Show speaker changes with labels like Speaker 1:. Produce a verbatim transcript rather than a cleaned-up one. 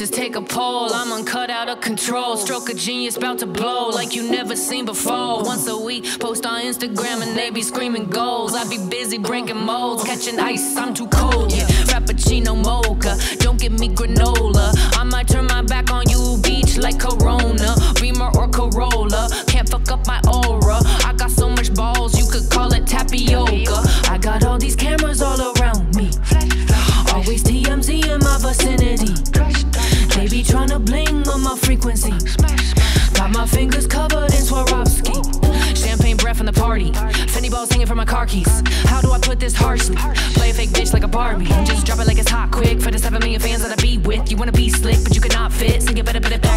Speaker 1: geniuses take a poll. I'm uncut, out of control. Stroke of genius, about to blow like you never seen before. Once a week, post on Instagram and they be screaming goals. I be busy breaking molds, catching ice, I'm too cold. Yeah, Frappuccino, mocha, don't give me granola. I might turn my back on you, beach like Corona, Beamer or Corolla. Can't fuck up my aura. I got so much balls, you could call it tapioca. I got all these cameras all around me, always T M Z in my vicinity. They be tryna bling on my frequency. Got my fingers covered in Swarovski. Champagne breath from the party, Fendi balls hanging from my car keys. How do I put this harshly? Play a fake bitch like a Barbie, just drop it like it's hot quick. For the seven million fans that I be with, you wanna be slick, but you cannot fit. Sing it better, better, better.